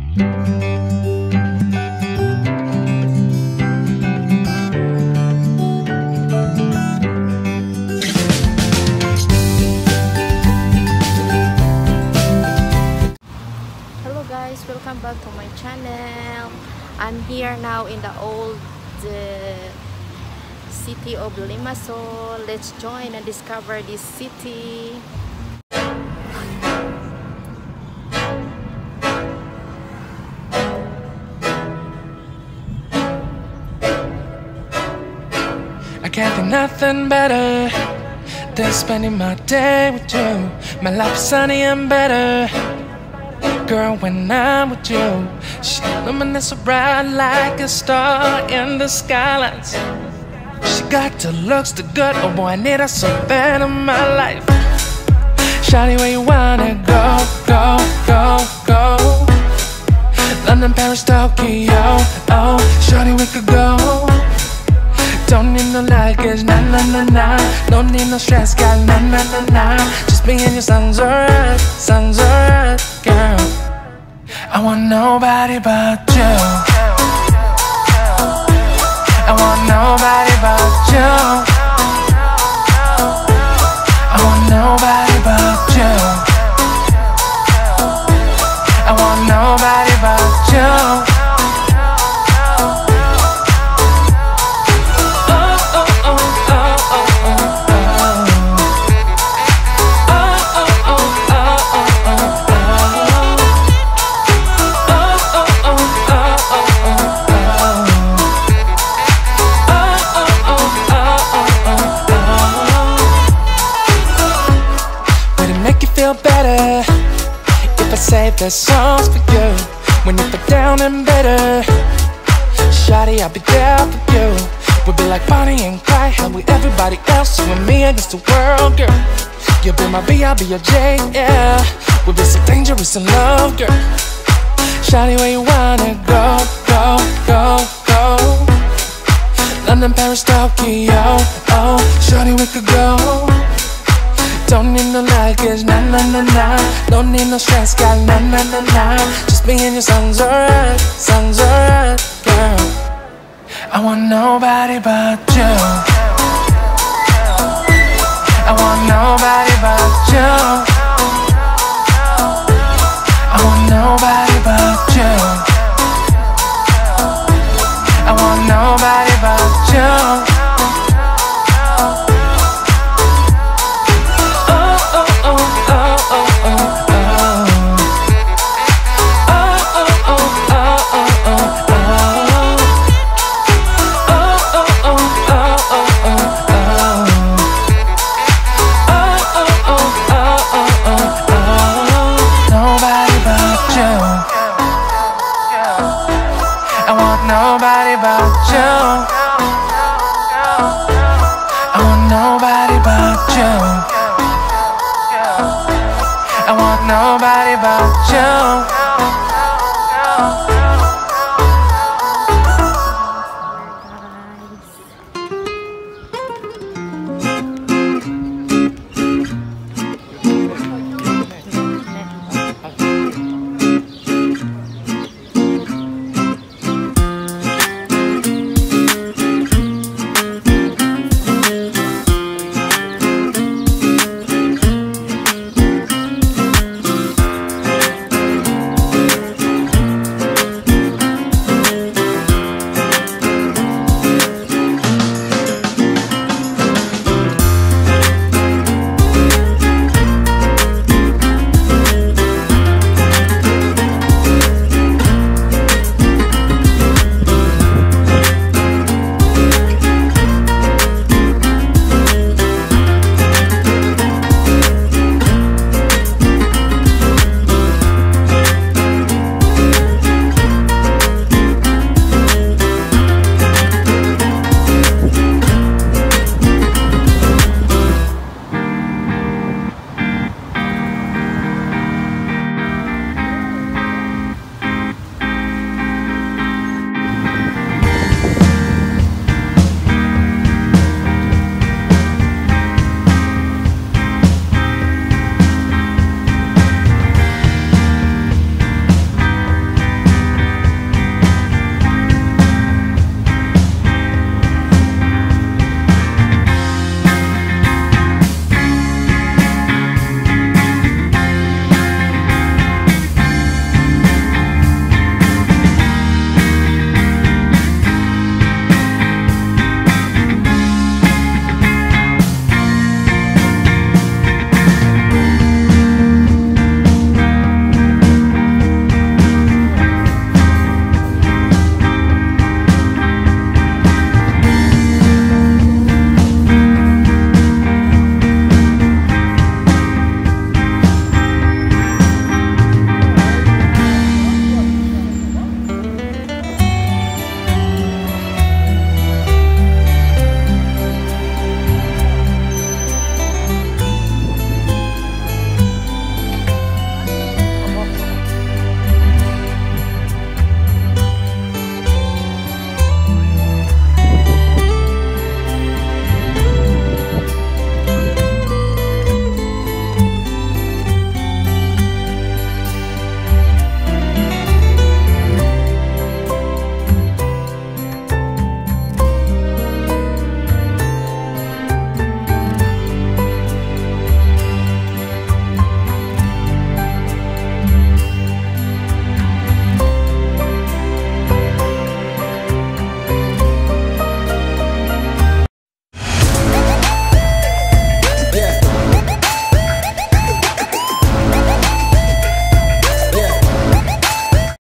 Hello guys, welcome back to my channel. I'm here now in the old city of Limassol. Let's join and discover this city. I can't think nothing better than spending my day with you. My life is sunny and better, girl, when I'm with you. She illuminates so bright like a star in the skylines. She got the looks, the good, oh boy, I need her so bad in my life. Shawty, where you wanna go, go, go, go? London, Paris, Tokyo, oh, shawty, we could go. Don't need no luggage, nah, nah, nah, nah. Don't need no stress, girl, nah, nah, nah, nah. Just me and your sounds alright, girl. I want nobody but you. I want nobody but you. I want nobody but you. I want nobody but you. Feel better if I save the songs for you. When you feel down and bitter, shawty, I'll be there for you. We'll be like Bonnie and Clyde, hell with everybody else, you and me against the world, girl. You'll be my B, I'll be your J, yeah. We'll be so dangerous in love, girl. Shawty, where you wanna go, go, go, go? London, Paris, Tokyo, oh, shawty, we could go. Don't need no luggage, nah, nah, nah, nah. Don't need no stress, girl, nah, nah, nah, nah. Just me and your sounds alright, girl. I want nobody but you. I want nobody but you. I want nobody but you. I want nobody but you. Nobody but you. I want nobody but you. I want nobody but you.